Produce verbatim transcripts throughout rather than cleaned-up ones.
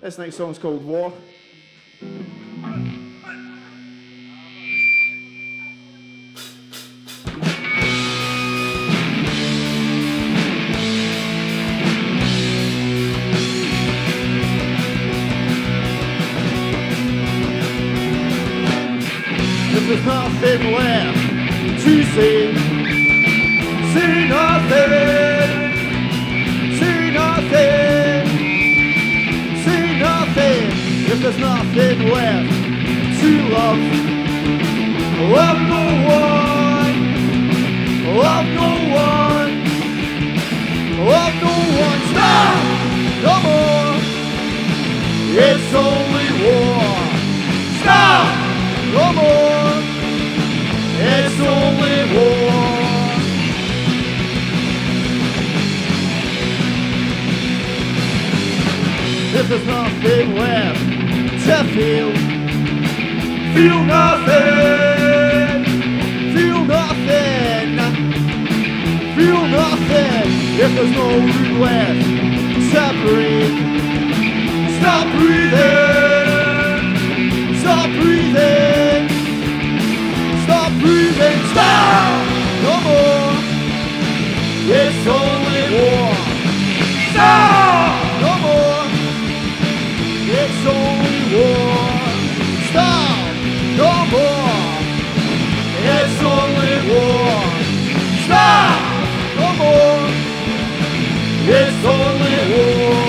This next song's called War. There's nothing left to say. Say nothing. Say nothing. Say nothing. If there's nothing left to love, love no one. Love no one. Love no one. Stop! No more. It's only war. Stop! No more. It's only war. If there's nothing left to feel, feel nothing, feel nothing, feel nothing. If there's no room left to breathe, stop breathing, stop breathing. Stop breathing, stop! No more. It's only war. Stop! No more. It's only war. Stop! No more. It's only war. Stop! No more. It's only war.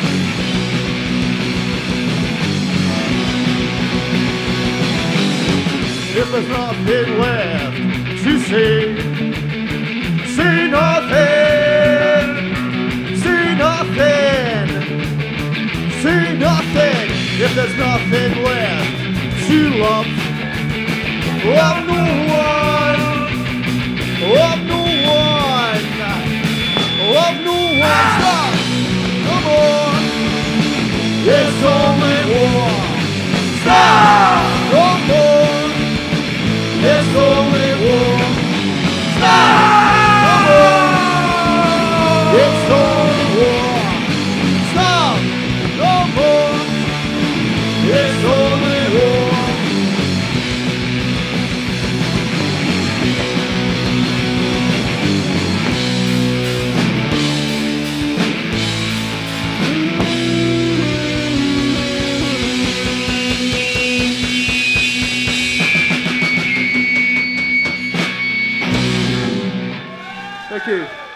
If there's nothing left to say, say nothing, say nothing, say nothing. If there's nothing left to love, love no one, love no one, love no one. Stop, no more. It's only war. Stop, no more. It's only war. Stop! No more. It's only war. Stop! No more. It's only war. Thank you.